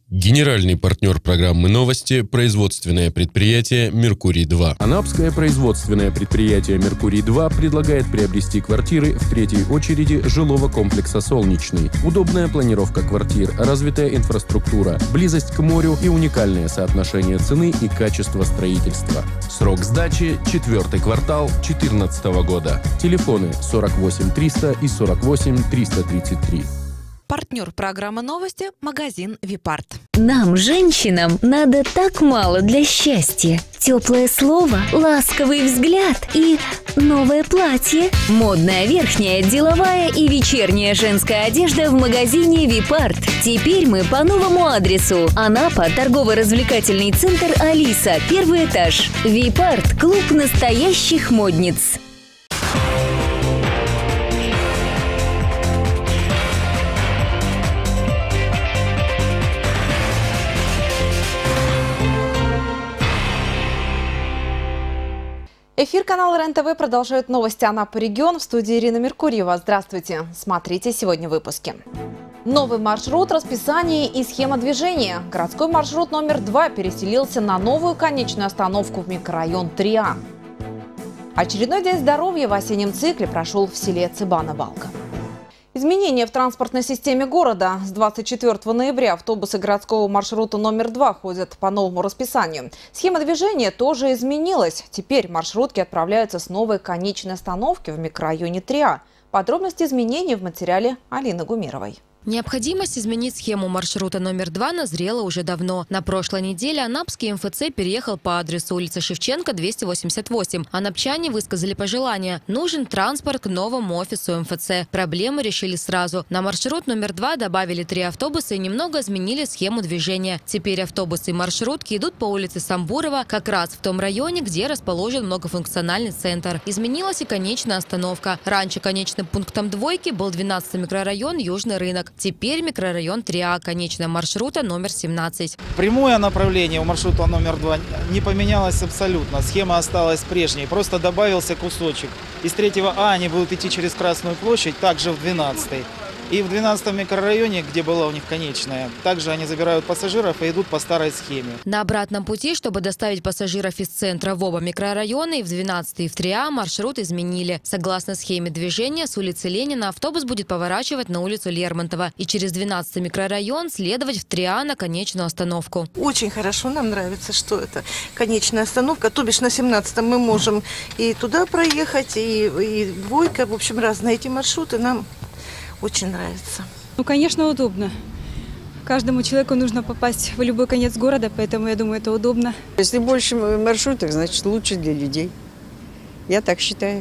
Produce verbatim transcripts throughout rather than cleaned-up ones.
Генеральный партнер программы «Новости» – производственное предприятие «Меркурий-два». Анапское производственное предприятие «Меркурий-два» предлагает приобрести квартиры в третьей очереди жилого комплекса «Солнечный». Удобная планировка квартир, развитая инфраструктура, близость к морю и уникальное соотношение цены и качества строительства. Срок сдачи – четвертый квартал две тысячи четырнадцатого года. Телефоны сорок восемь триста и сорок восемь триста тридцать три. Партнер программы «Новости» – магазин «Випарт». Нам, женщинам, надо так мало для счастья. Теплое слово, ласковый взгляд и новое платье. Модная верхняя, деловая и вечерняя женская одежда в магазине «Випарт». Теперь мы по новому адресу. Анапа, торгово-развлекательный центр «Алиса», первый этаж. «Випарт» – клуб настоящих модниц. Эфир канала РЕН-ТВ продолжает новости Анапы регион. В студии Ирина Меркурьева. Здравствуйте. Смотрите сегодня в выпуске. Новый маршрут, расписание и схема движения. Городской маршрут номер два переселился на новую конечную остановку в микрорайон три А. Очередной день здоровья в осеннем цикле прошел в селе Цыбана-Балка. Изменения в транспортной системе города. С двадцать четвёртого ноября автобусы городского маршрута номер два ходят по новому расписанию. Схема движения тоже изменилась. Теперь маршрутки отправляются с новой конечной остановки в микрорайоне три А. Подробности изменений в материале Алины Гумировой. Необходимость изменить схему маршрута номер два назрела уже давно. На прошлой неделе Анапский эм эф цэ переехал по адресу улица Шевченко, двести восемьдесят восемь. Анапчане высказали пожелания. Нужен транспорт к новому офису эм эф цэ. Проблемы решили сразу. На маршрут номер два добавили три автобуса и немного изменили схему движения. Теперь автобусы и маршрутки идут по улице Самбурова, как раз в том районе, где расположен многофункциональный центр. Изменилась и конечная остановка. Раньше конечным пунктом двойки был двенадцатый микрорайон Южный рынок. Теперь микрорайон три А, конечная маршрута номер семнадцать. Прямое направление у маршрута номер два не поменялось абсолютно. Схема осталась прежней, просто добавился кусочек. Из третьего А они будут идти через Красную площадь, также в двенадцатый. И в двенадцатом микрорайоне, где была у них конечная, также они забирают пассажиров и идут по старой схеме. На обратном пути, чтобы доставить пассажиров из центра в оба микрорайона, и в двенадцатый, и в три А маршрут изменили. Согласно схеме движения, с улицы Ленина автобус будет поворачивать на улицу Лермонтова и через двенадцатый микрорайон следовать в три А на конечную остановку. Очень хорошо, нам нравится, что это конечная остановка. То бишь на семнадцатом мы можем и туда проехать, и, и двойка. В общем, разные эти маршруты нам очень нравится. Ну, конечно, удобно. Каждому человеку нужно попасть в любой конец города, поэтому я думаю, это удобно. Если больше маршрутов, значит лучше для людей. Я так считаю.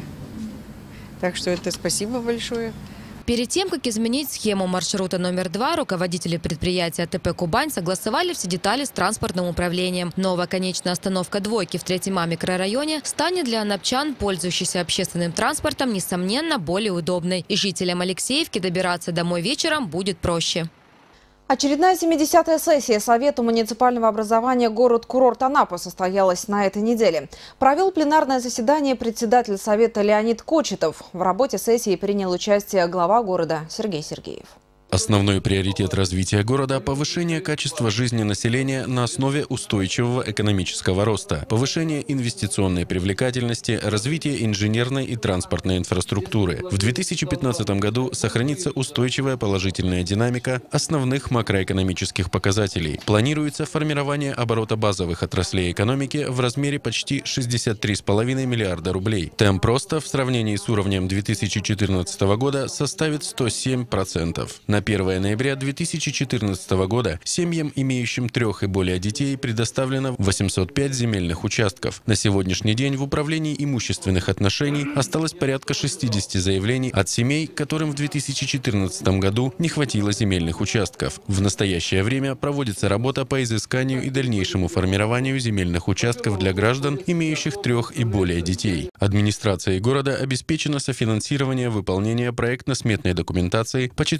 Так что это спасибо большое. Перед тем, как изменить схему маршрута номер два, руководители предприятия тэ пэ «Кубань» согласовали все детали с транспортным управлением. Новая конечная остановка двойки в третьем А микрорайоне станет для анапчан, пользующихся общественным транспортом, несомненно, более удобной. И жителям Алексеевки добираться домой вечером будет проще. Очередная семидесятая сессия Совета муниципального образования город-курорт Анапа состоялась на этой неделе. Провел пленарное заседание председатель Совета Леонид Кочетов. В работе сессии принял участие глава города Сергей Сергеев. Основной приоритет развития города – повышение качества жизни населения на основе устойчивого экономического роста, повышение инвестиционной привлекательности, развитие инженерной и транспортной инфраструктуры. В две тысячи пятнадцатом году сохранится устойчивая положительная динамика основных макроэкономических показателей. Планируется формирование оборота базовых отраслей экономики в размере почти шестьдесят три целых пять десятых миллиарда рублей. Темп роста в сравнении с уровнем две тысячи четырнадцатого года составит сто семь процентов. На первое ноября две тысячи четырнадцатого года семьям, имеющим трех и более детей, предоставлено восемьсот пять земельных участков. На сегодняшний день в управлении имущественных отношений осталось порядка шестидесяти заявлений от семей, которым в две тысячи четырнадцатом году не хватило земельных участков. В настоящее время проводится работа по изысканию и дальнейшему формированию земельных участков для граждан, имеющих трех и более детей. Администрацией города обеспечено софинансирование выполнения проектно-сметной документации по четырем инвестициям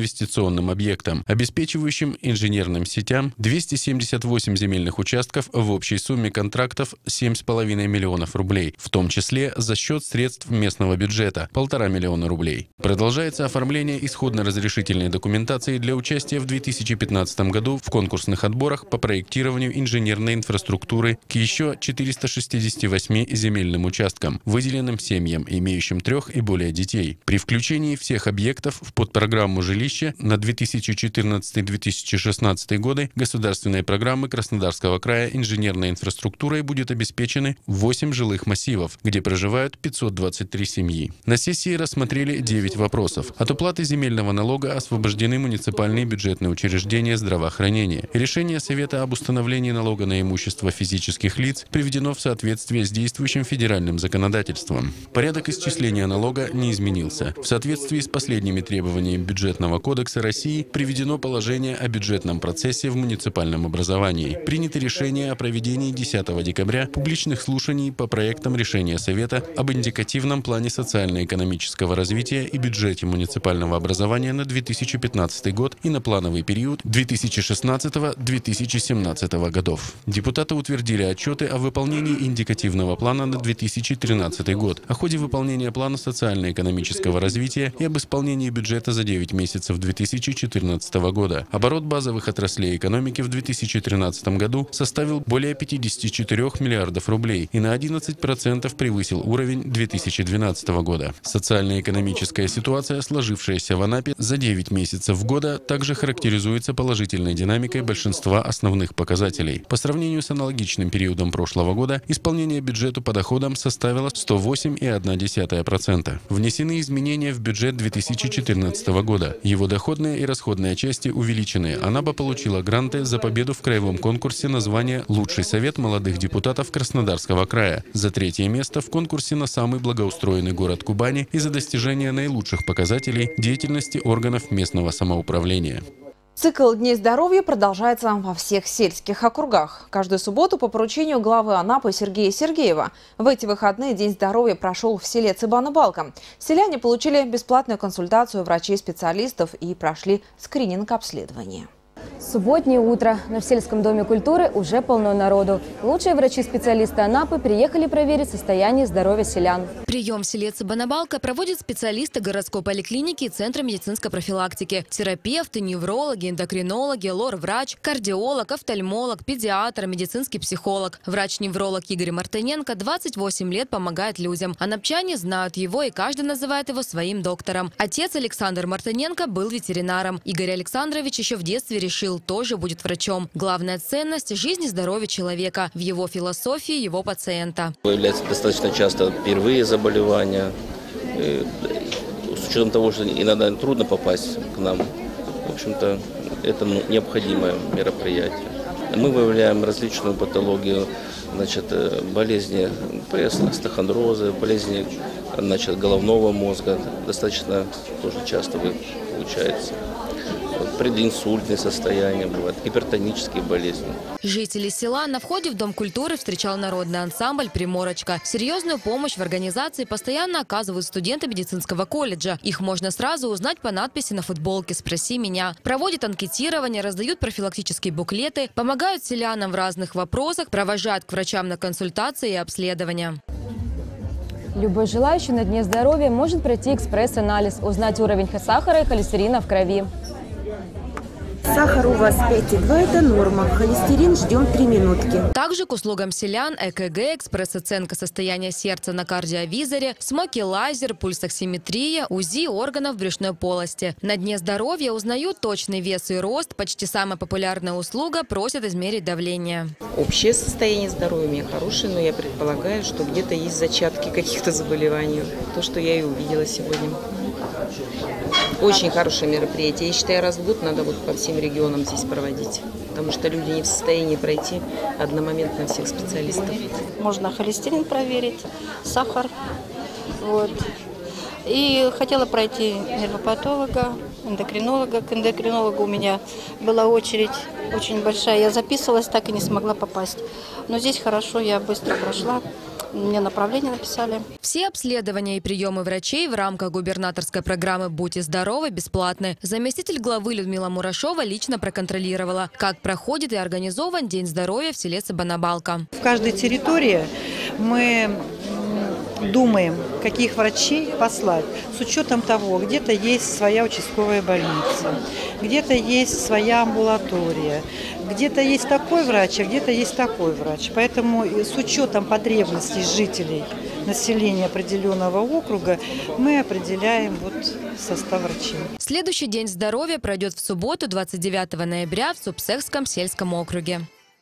инвестиционным объектам, обеспечивающим инженерным сетям двести семьдесят восемь земельных участков в общей сумме контрактов семь с половиной миллионов рублей, в том числе за счет средств местного бюджета – полтора миллиона рублей. Продолжается оформление исходно-разрешительной документации для участия в две тысячи пятнадцатом году в конкурсных отборах по проектированию инженерной инфраструктуры к еще четырёмстам шестидесяти восьми земельным участкам, выделенным семьям, имеющим трех и более детей. При включении всех объектов в подпрограмму жилища на две тысячи четырнадцатый — две тысячи шестнадцатый годы государственной программы Краснодарского края инженерной инфраструктурой будет обеспечены восемь жилых массивов, где проживают пятьсот двадцать три семьи. На сессии рассмотрели девять вопросов. От уплаты земельного налога освобождены муниципальные бюджетные учреждения здравоохранения. Решение Совета об установлении налога на имущество физических лиц приведено в соответствие с действующим федеральным законодательством. Порядок исчисления налога не изменился. В соответствии с последними требованиями Бюджетного кодекса России приведено положение о бюджетном процессе в муниципальном образовании. Принято решение о проведении десятого декабря публичных слушаний по проектам решения Совета об индикативном плане социально-экономического развития и бюджете муниципального образования на две тысячи пятнадцатый год и на плановый период две тысячи шестнадцатого — две тысячи семнадцатого годов. Депутаты утвердили отчеты о выполнении индикативного плана на две тысячи тринадцатый год, о ходе выполнения плана социально-экономического развития и об исполнении бюджета за девять месяцев две тысячи четырнадцатого года. Оборот базовых отраслей экономики в две тысячи тринадцатом году составил более пятидесяти четырёх миллиардов рублей и на одиннадцать процентов превысил уровень две тысячи двенадцатого года. Социально-экономическая ситуация, сложившаяся в Анапе за девять месяцев года, также характеризуется положительной динамикой большинства основных показателей. По сравнению с аналогичным периодом прошлого года, исполнение бюджета по доходам составило сто восемь целых одна десятая процента. Внесены изменения в бюджет две тысячи четырнадцатого года. Его доходные и расходные части увеличены. Анапа получила гранты за победу в краевом конкурсе на звание «Лучший совет молодых депутатов Краснодарского края», за третье место в конкурсе на самый благоустроенный город Кубани и за достижение наилучших показателей деятельности органов местного самоуправления. Цикл Дней здоровья продолжается во всех сельских округах. Каждую субботу по поручению главы Анапы Сергея Сергеева. В эти выходные День здоровья прошел в селе Цыбана-Балка. Селяне получили бесплатную консультацию врачей-специалистов и прошли скрининг обследования. Субботнее утро. Но в сельском доме культуры уже полно народу. Лучшие врачи-специалисты Анапы приехали проверить состояние здоровья селян. Прием в селе Цыбана-Балка проводят специалисты городской поликлиники и Центра медицинской профилактики. Терапевты, неврологи, эндокринологи, лор-врач, кардиолог, офтальмолог, педиатр, медицинский психолог. Врач-невролог Игорь Мартыненко двадцать восемь лет помогает людям. Анапчане знают его, и каждый называет его своим доктором. Отец Александр Мартыненко был ветеринаром. Игорь Александрович еще в детстве решил, тоже будет врачом. Главная ценность – жизнь и здоровье человека. В его философии его пациента. Появляются достаточно часто впервые заболевания. И с учетом того, что иногда трудно попасть к нам, в общем-то, это необходимое мероприятие. Мы выявляем различную патологию, значит, болезни остеохондроза, болезни, значит, головного мозга. Достаточно тоже часто получается. Прединсультные состояния бывают, гипертонические болезни. Жители села на входе в Дом культуры встречал народный ансамбль «Приморочка». Серьезную помощь в организации постоянно оказывают студенты медицинского колледжа. Их можно сразу узнать по надписи на футболке «Спроси меня». Проводят анкетирование, раздают профилактические буклеты, помогают селянам в разных вопросах, провожают к врачам на консультации и обследования. Любой желающий на Дне здоровья может пройти экспресс-анализ, узнать уровень сахара и холестерина в крови. Сахар у вас пять и два, это норма. Холестерин ждем три минутки. Также к услугам селян ЭКГ, экспресс-оценка состояния сердца на кардиовизоре, смоки-лазер, пульсоксиметрия, УЗИ органов брюшной полости. На Дне здоровья узнают точный вес и рост. Почти самая популярная услуга – просят измерить давление. Общее состояние здоровья у меня хорошее, но я предполагаю, что где-то есть зачатки каких-то заболеваний. То, что я и увидела сегодня. Очень хорошее мероприятие. Я считаю, раз в год надо вот по всем регионам здесь проводить, потому что люди не в состоянии пройти одномоментно всех специалистов. Можно холестерин проверить, сахар. Вот. И хотела пройти нервопатолога, эндокринолога. К эндокринологу у меня была очередь очень большая. Я записывалась, так и не смогла попасть. Но здесь хорошо, я быстро прошла. мне направление написали. Все обследования и приемы врачей в рамках губернаторской программы «Будьте здоровы» бесплатны. Заместитель главы Людмила Мурашова лично проконтролировала, как проходит и организован День здоровья в селе Сабанабалка. В каждой территории мы думаем, каких врачей послать, с учетом того, где-то есть своя участковая больница, где-то есть своя амбулатория, где-то есть такой врач, а где-то есть такой врач. Поэтому с учетом потребностей жителей, населения определенного округа, мы определяем вот состав врачей. Следующий День здоровья пройдет в субботу, двадцать девятого ноября, в Субсехском сельском округе.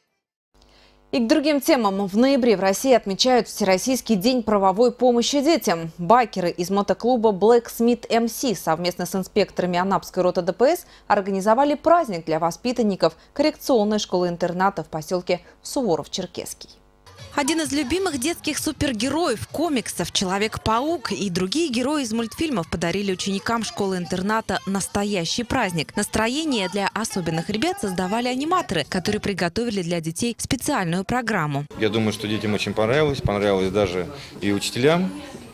И к другим темам. В ноябре в России отмечают Всероссийский день правовой помощи детям. Байкеры из мотоклуба Blacksmith эм си совместно с инспекторами Анапской роты дэ пэ эс организовали праздник для воспитанников коррекционной школы-интерната в поселке Суворов-Черкесский. Один из любимых детских супергероев комиксов «Человек-паук» и другие герои из мультфильмов подарили ученикам школы-интерната настоящий праздник. Настроение для особенных ребят создавали аниматоры, которые приготовили для детей специальную программу. Я думаю, что детям очень понравилось, понравилось даже и учителям.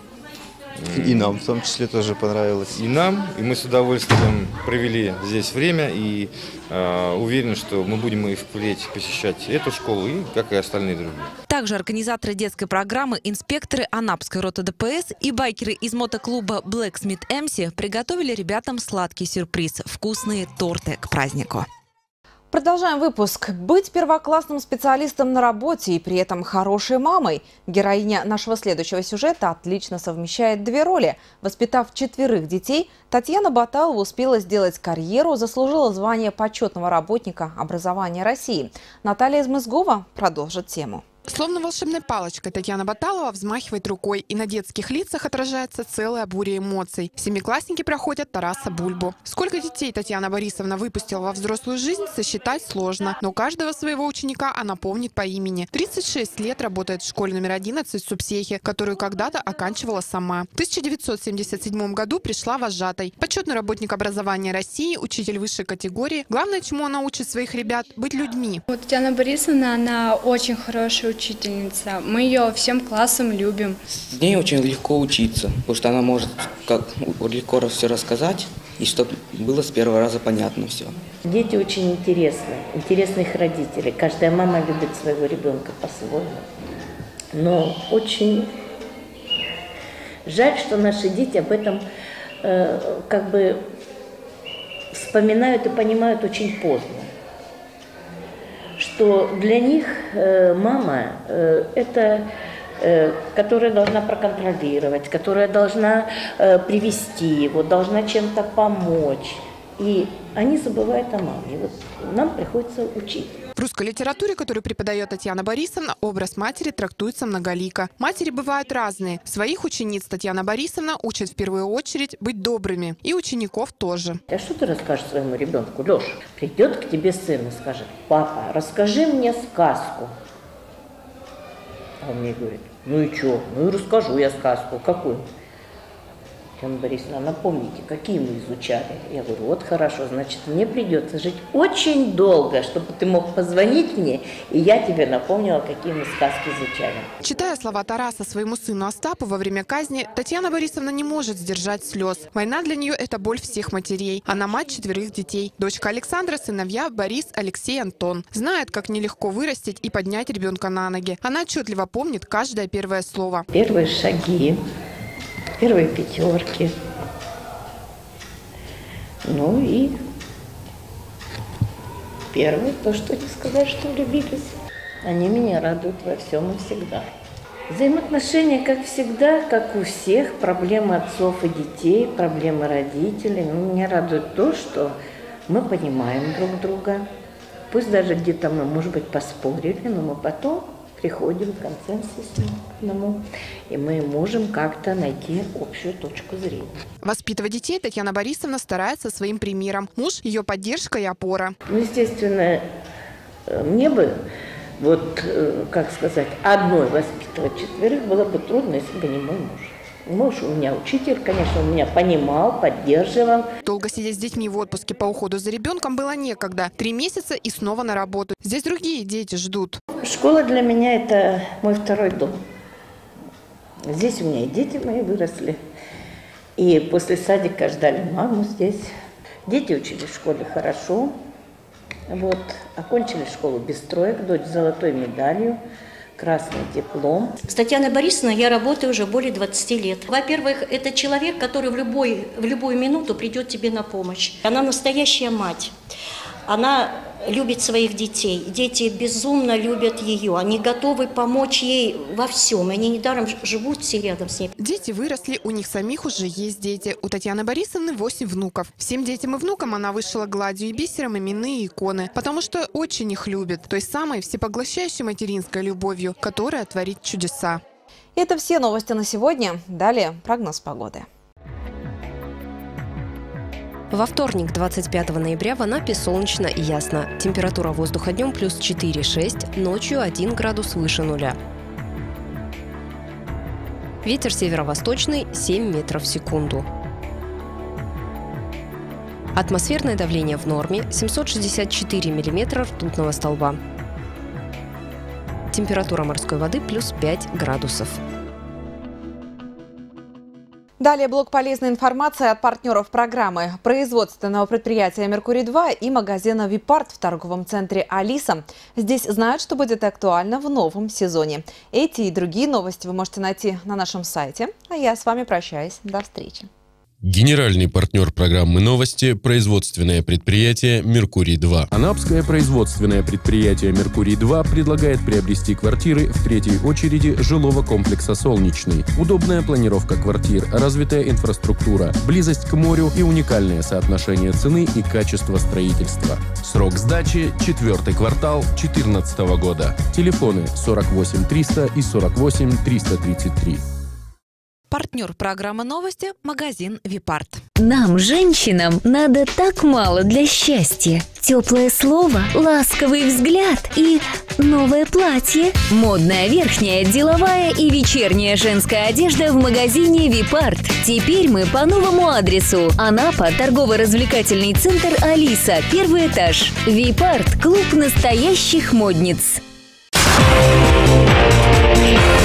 И нам в том числе тоже понравилось. И нам, и мы с удовольствием провели здесь время, и э, уверены, что мы будем и впредь посещать эту школу, и как и остальные другие. Также организаторы детской программы, инспекторы Анапской роты дэ пэ эс и байкеры из мотоклуба Blacksmith эм си приготовили ребятам сладкий сюрприз – вкусные торты к празднику. Продолжаем выпуск. Быть первоклассным специалистом на работе и при этом хорошей мамой. Героиня нашего следующего сюжета отлично совмещает две роли. Воспитав четверых детей, Татьяна Баталова успела сделать карьеру, заслужила звание почетного работника образования России. Наталья Измызгова продолжит тему. Словно волшебной палочкой Татьяна Баталова взмахивает рукой, и на детских лицах отражается целая буря эмоций. Семиклассники проходят Тараса Бульбу. Сколько детей Татьяна Борисовна выпустила во взрослую жизнь, сосчитать сложно. Но каждого своего ученика она помнит по имени. тридцать шесть лет работает в школе номер одиннадцать в Субсехе, которую когда-то оканчивала сама. В тысяча девятьсот семьдесят седьмом году пришла вожатой. Почетный работник образования России, учитель высшей категории. Главное, чему она учит своих ребят – быть людьми. Вот Татьяна Борисовна, она очень хорошая учительница. Мы ее всем классом любим. С ней очень легко учиться, потому что она может как легко все рассказать, и чтобы было с первого раза понятно все. Дети очень интересны, интересны их родители. Каждая мама любит своего ребенка по-своему. Но очень жаль, что наши дети об этом э, как бы вспоминают и понимают очень поздно. Что для них э, мама э, это, э, которая должна проконтролировать, которая должна э, привести его, должна чем-то помочь. И они забывают о маме. И вот нам приходится учить. В русской литературе, которую преподает Татьяна Борисовна, образ матери трактуется многолико. Матери бывают разные. Своих учениц Татьяна Борисовна учит в первую очередь быть добрыми. И учеников тоже. А что ты расскажешь своему ребенку? Леша, придет к тебе сын и скажет: папа, расскажи мне сказку. А он мне говорит: ну и что? Ну и расскажу я сказку. Какую? Татьяна Борисовна, напомните, какие мы изучали? Я говорю: вот хорошо, значит, мне придется жить очень долго, чтобы ты мог позвонить мне, и я тебе напомнила, какие мы сказки изучали. Читая слова Тараса своему сыну Остапу во время казни, Татьяна Борисовна не может сдержать слез. Война для нее – это боль всех матерей. Она мать четверых детей. Дочка Александра, сыновья Борис, Алексей, Антон. Знает, как нелегко вырастить и поднять ребенка на ноги. Она отчетливо помнит каждое первое слово. Первые шаги. Первые пятерки. Ну и первое, то, что не сказать, что влюбились. Они меня радуют во всем и всегда. Взаимоотношения, как всегда, как у всех, проблемы отцов и детей, проблемы родителей. Но меня радует то, что мы понимаем друг друга. Пусть даже где-то мы, может быть, поспорили, но мы потом приходим к консенсусу одному, и мы можем как-то найти общую точку зрения. Воспитывать детей Татьяна Борисовна старается своим примером. Муж – ее поддержка и опора. Ну, естественно, мне бы, вот, как сказать, одной воспитывать четверых было бы трудно, если бы не мой муж. Муж у меня учитель, конечно, он меня понимал, поддерживал. Долго сидеть с детьми в отпуске по уходу за ребенком было некогда. Три месяца и снова на работу. Здесь другие дети ждут. Школа для меня – это мой второй дом. Здесь у меня и дети мои выросли. И после садика ждали маму здесь. Дети учились в школе хорошо. Вот, окончили школу без троек, дочь с золотой медалью, красный диплом. С Татьяной Борисовной я работаю уже более двадцати лет. Во-первых, это человек, который в, любой, в любую минуту придет тебе на помощь. Она настоящая мать. Она любит своих детей. Дети безумно любят ее. Они готовы помочь ей во всем. Они недаром живут все рядом с ней. Дети выросли, у них самих уже есть дети. У Татьяны Борисовны восемь внуков. Всем детям и внукам она вышила гладью и бисером именные иконы, потому что очень их любит. Той самой всепоглощающей материнской любовью, которая творит чудеса. Это все новости на сегодня. Далее прогноз погоды. Во вторник, двадцать пятого ноября, в Анапе солнечно и ясно. Температура воздуха днем плюс четыре-шесть, ночью один градус выше нуля. Ветер северо-восточный семь метров в секунду. Атмосферное давление в норме семьсот шестьдесят четыре миллиметра ртутного столба. Температура морской воды плюс пять градусов. Далее блок полезной информации от партнеров программы производственного предприятия «Меркурий-два» и магазина «Випарт» в торговом центре «Алиса». Здесь знают, что будет актуально в новом сезоне. Эти и другие новости вы можете найти на нашем сайте. А я с вами прощаюсь. До встречи. Генеральный партнер программы «Новости» – производственное предприятие «Меркурий-два». Анапское производственное предприятие «Меркурий-два» предлагает приобрести квартиры в третьей очереди жилого комплекса «Солнечный». Удобная планировка квартир, развитая инфраструктура, близость к морю и уникальное соотношение цены и качества строительства. Срок сдачи – четвертый квартал две тысячи четырнадцатого года. Телефоны сорок восемь триста и сорок восемь триста тридцать три. Партнер программы «Новости» – магазин «Випарт». Нам, женщинам, надо так мало для счастья. Теплое слово, ласковый взгляд и новое платье. Модная верхняя, деловая и вечерняя женская одежда в магазине «Випарт». Теперь мы по новому адресу. Анапа, торгово-развлекательный центр «Алиса», первый этаж. «Випарт» – клуб настоящих модниц.